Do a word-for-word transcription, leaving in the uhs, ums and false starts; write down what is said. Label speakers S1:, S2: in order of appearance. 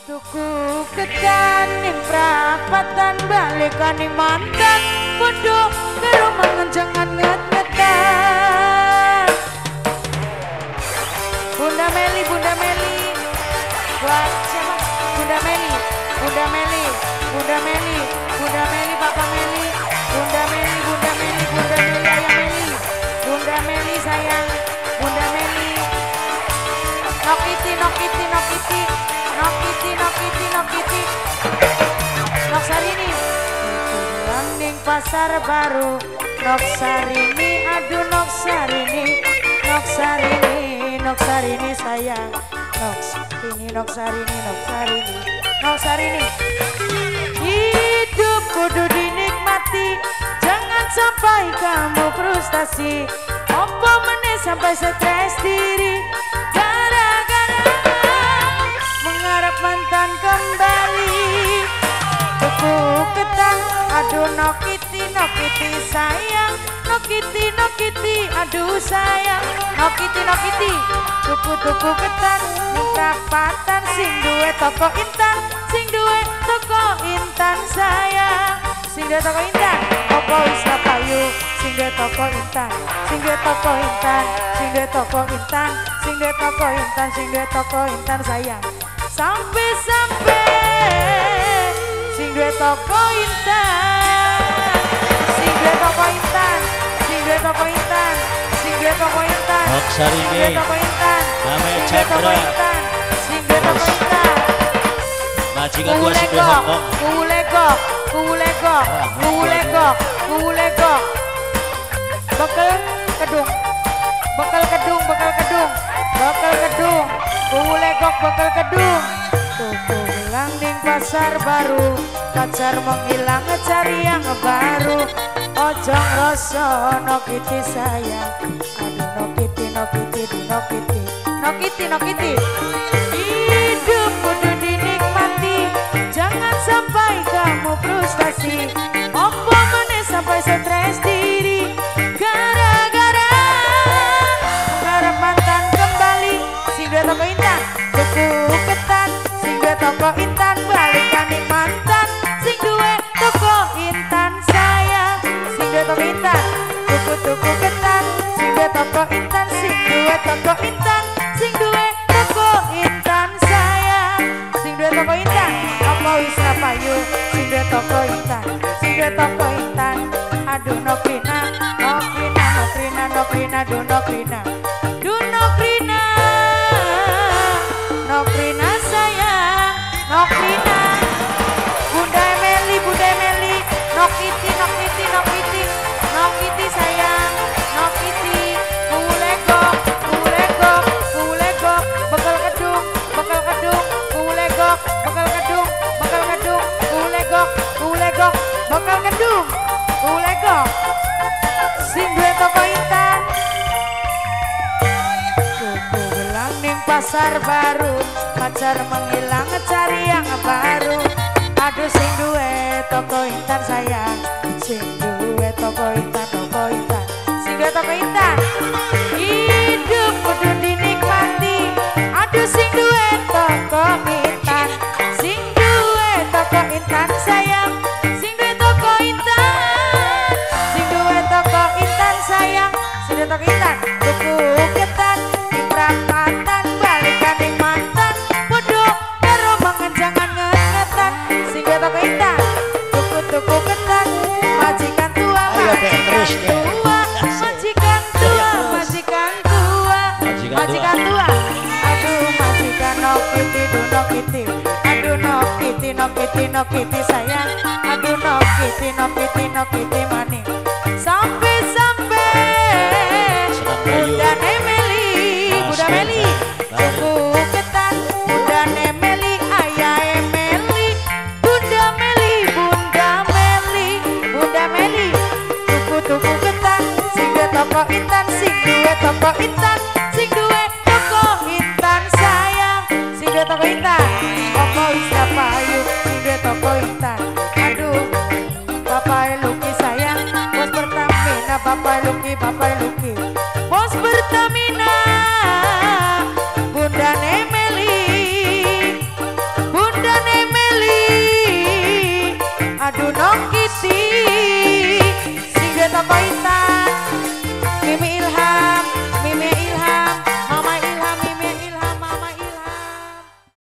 S1: Tuku ketan ning prapatan balikane mantan bodoh karo mangenjangan nget-ngetan. Bunda Meli, Bunda Meli. Buat siapa? Bunda Meli, Bunda Meli, Bunda Meli, Bunda Meli, Papa Meli, Bunda Meli, Bunda Meli, Bunda Meli, Ayah Meli, Bunda Meli sayang, Bunda Meli. Nokiti, nokiti, nokiti, nokiti, nokiti, nokiti. Noksarini, pulang ning pasar baru. Noksarini, aduh Noksarini, Noksarini, Noksarini sayang. Noksarini, Noksarini, Noksarini, Noksarini. Hidup kudu dinikmati, jangan sampai kamu frustasi. Opo meneh sampai stres diri, gara-gara mengharap mantan kembali. Tuku ketan, aduh Nokiti, Nokiti sayang. Nokiti, Nokiti, aduh sayang. Nokiti, Nokiti, tuku-tuku ketan ning prapatan sing duwe toko Intan, sing duwe toko Intan sayang. Sing duwe toko Intan, opo wis payu, sing duwe toko Intan, sing duwe toko Intan, sing duwe toko Intan, sing duwe toko Intan, sing duwe toko Intan sayang. Sampai-sampai sing duwe toko Intan, sing duwe toko Intan, sing duwe toko Intan, sing duwe toko Intan,
S2: Noksarini,
S1: sing duwe toko Intan,
S2: Ame
S1: sing duwe toko
S2: Chandra,
S1: Intan, sing duwe toko Intan.
S2: majikan gua sing di Hongkong.
S1: Kuwu legok, kuwu legok, kuwu legok, kuwu legok. Bekel kedung, bekel kedung, bekel kedung, bekel kedung, kuwu legok, bekel kedung. Tuku gelang ning pasar baru, pacar menghilang cari yang baru. Ojo ngrasa Nokiti sayang, aduh Nokiti, Nokiti, Nokiti, Nokiti, Nokiti. Hidup kudu dinikmati, jangan sampai kamu frustasi. Opo meneh sampai stres diri, gara-gara mengharap mantan kembali. Sing duwe toko Intan, tuku ketan, sing duwe toko Intan balikan ning mantan, sing duwe toko Intan sayang. Sing duwe toko Intan, tuku-tuku ketan, sing duwe toko Intan, sing duwe toko Intan, sing duwe toko Intan sayang. Sing duwe toko Intan, apa wis payu, sing duwe toko Intan, sing duwe toko Intan. Aduh Nokrina, Nokrina, Nokrina, Nokrina, duh Nokrina, duh Nokrina, Nokrina sayang, Nokrina. Bunda Meli, Bunda Meli, Nokiti, Nokiti, Nokiti, Nokiti sayang, Nokiti. Kuwu legok, kuwu legok, kuwu legok, bekel kedung, bekel kedung, kuwu legok, bekel kedung, bekel kedung, kuwu legok, kuwu legok, bekel kedung, kuwu legok. Sing duwe toko Intan. Tuku gelang ning pasar baru, pacar menghilang cari yang baru. Aduh sing duwe toko Intan sayang, sing duwe toko Intan, toko Intan, sing duwe toko Intan. Hidup kudu dinikmati, aduh sing duwe toko Intan, sing duwe toko Intan sayang, sing duwe toko Intan, sing duwe toko Intan sayang, sing duwe toko Intan. Tuku ketan ning prapatan balikan ning mantan, bodoh karo mangenjangan nget-ngetan. Sing duwe toko Intan, tuku-tuku ketan, majikan tua, majikan tua, majikan tua, majikan tua, majikan tua. Aduh majikan Nokiti, duh Nokiti, aduh Nokiti, Nokiti, Nokiti sayang, aduh Nokiti, Nokiti, Nokiti maning. Sampai-sampai Bunda Meli, Bunda Meli, tuku ketan, Bunda Meli, Ayah Meli, Bunda Meli, Bunda Meli, Bunda Meli, tuku-tuku ketan, sing duwe toko Intan, sing duwe toko Intan, sing duwe toko Intan sayang, sing duwe toko Intan. Opo wis payu, sing duwe toko Intan. Aduh, Bapak Luki sayang, bos Pertamina, Bapak Luki, Bapak Luki, bos Pertamina. Bunda Meli, Bunda toko intan